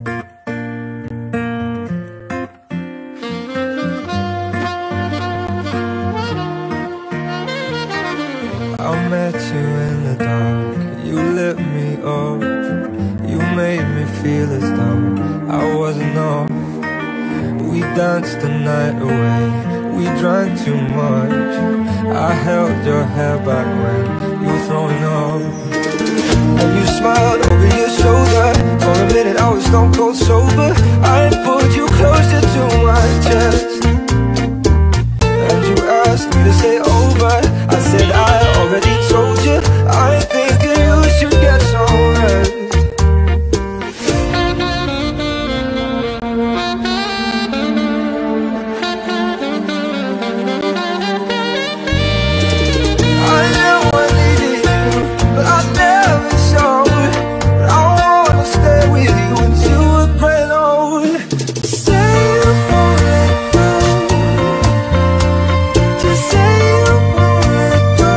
I met you in the dark, you lit me up, you made me feel as though I wasn't off. We danced the night away, we drank too much. I held your hair back when you were throwing up, and you smiled over your shoulder. For a minute I was stone cold sober. I pulled you closer to my chest, and you asked me to stay over. I said I already told you, I think you should get some rest. I know I needed you, but I never showed. But I wanna stay with you until we're grown old. Say you won't let go, just say you won't let go.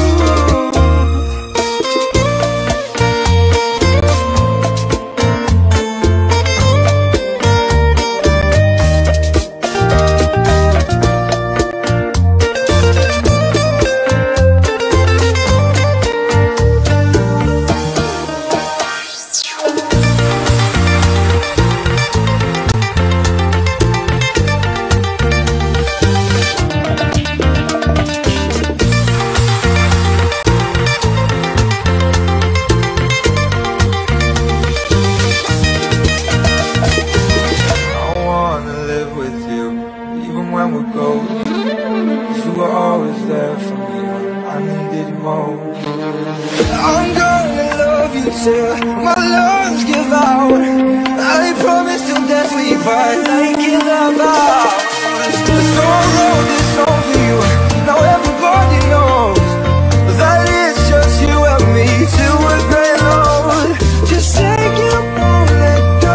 I'm gonna love you till my lungs give out. I promise till death we part like in the vow. The song wrote this song for you, now everybody knows that it's just you and me till we're gray old. Just say you won't let go,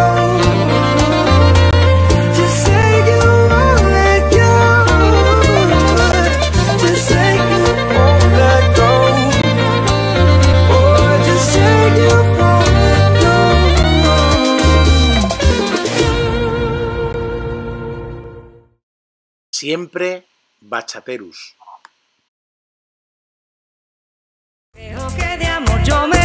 just say you won't let go, just say you won't let go. Siempre bachaterus. Creo que de amor yo me